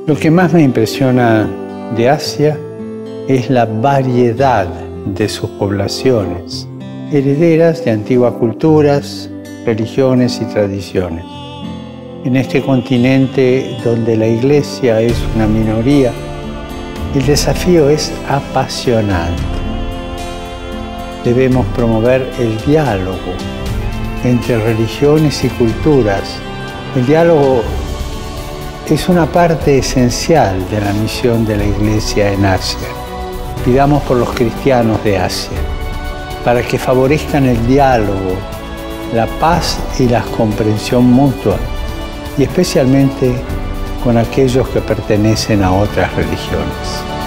Lo que más me impresiona de Asia es la variedad de sus poblaciones, herederas de antiguas culturas, religiones y tradiciones. En este continente donde la Iglesia es una minoría, el desafío es apasionante. Debemos promover el diálogo entre religiones y culturas. El diálogo es una parte esencial de la misión de la Iglesia en Asia. Pidamos por los cristianos de Asia, para que favorezcan el diálogo, la paz y la comprensión mutua, y especialmente con aquellos que pertenecen a otras religiones.